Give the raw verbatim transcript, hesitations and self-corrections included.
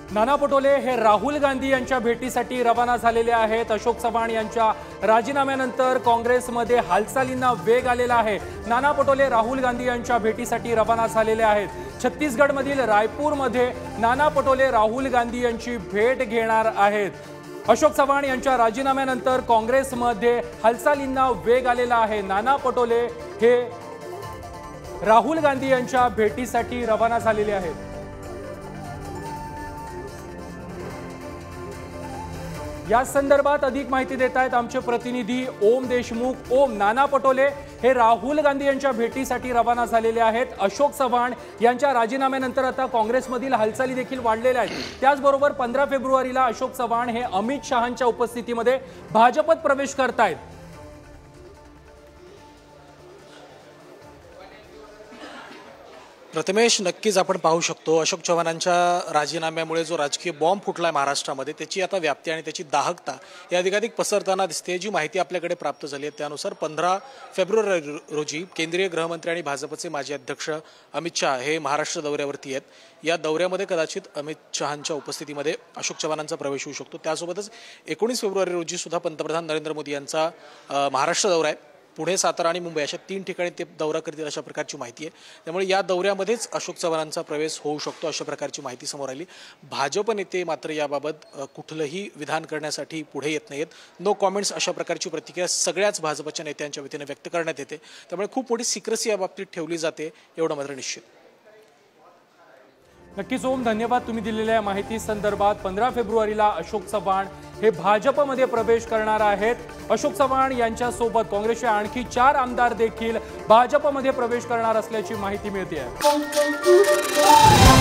नाना पटोले हे राहुल गांधी यांच्या भेटीसाठी रवाना झालेले आहेत। अशोक चव्हाण यांच्या राजीनाम्यानंतर काँग्रेसमध्ये हालचालींना वेग आलेला आहे। नाना पटोले राहुल गांधी यांच्या भेटीसाठी रवाना झालेले आहेत। छत्तीसगडमधील रायपूरमध्ये नाना पटोले राहुल गांधी यांची भेट घेणार आहेत। अशोक चव्हाण यांच्या राजीनाम्यानंतर काँग्रेसमध्ये हालचालींना वेग आलेला आहे। नाना पटोले हे राहुल गांधी यांच्या भेटीसाठी रवाना झालेले आहेत। या संदर्भात अधिक माहिती देत आहेत आमचे प्रतिनिधी ओम देशमुख। ओम, नाना पटोले हे राहुल गांधी यांच्या भेटीसाठी रवाना झालेले आहेत। अशोक चव्हाण यांच्या राजीनाम्यानंतर आता काँग्रेसमधील हालचाली देखील वाढलेल्या आहेत। त्याचबरोबर पंधरा फेब्रुवारीला अशोक चव्हाण हे अमित शहांच्या उपस्थितीमध्ये भाजपत प्रवेश करतायत। प्रथमेश, नक्कीच आपण पाहू शकतो अशोक चव्हाणांच्या राजीनाम्यामुळे जो राजकीय बॉम्ब फुटलाय महाराष्ट्रामध्ये त्याची आता व्याप्ती आणि त्याची दाहकता या अधिकाधिक पसरताना दिसते। जी माहिती आपल्याकडे प्राप्त झाली आहे त्यानुसार पंधरा फेब्रुवारी रोजी केंद्रीय गृहमंत्री आणि भाजपचे माजी अध्यक्ष अमित शहा हे महाराष्ट्र दौऱ्यावरती आहेत। या दौऱ्यामध्ये कदाचित अमित शहांच्या उपस्थितीमध्ये अशोक चव्हाणांचा प्रवेश होऊ शकतो। त्यासोबतच एकोणीस फेब्रुवारी रोजी सुद्धा पंतप्रधान नरेंद्र मोदी यांचा महाराष्ट्र दौरा आहे। पुणे, सातारा आणि मुंबई अशा तीन ठिकाणी ते दौरा करतील अशा प्रकारची माहिती आहे। त्यामुळे या दौऱ्यामध्येच अशोक चव्हाणांचा प्रवेश होऊ शकतो अशा प्रकारची माहिती समोर आली। भाजप नेते मात्र याबाबत कुठलंही विधान करण्यासाठी पुढे येत नाहीत। नो कॉमेंट्स अशा प्रकारची प्रतिक्रिया सगळ्याच भाजपच्या नेत्यांच्या वतीने व्यक्त करण्यात येते। त्यामुळे खूप मोठी सिक्रेसी या बाबतीत ठेवली जाते एवढं मात्र निश्चित। नक्कीच ओम, धन्यवाद तुम्ही दिलेल्या माहिती संदर्भात। पंधरा फेब्रुवारीला अशोक चव्हाण हे भाजपमध्ये प्रवेश करणार आहेत। अशोक चव्हाण यांच्या सोबत काँग्रेसचे आणखी चार आमदार देखील भाजपमध्ये प्रवेश करणार असल्याची माहिती मिळते आहे।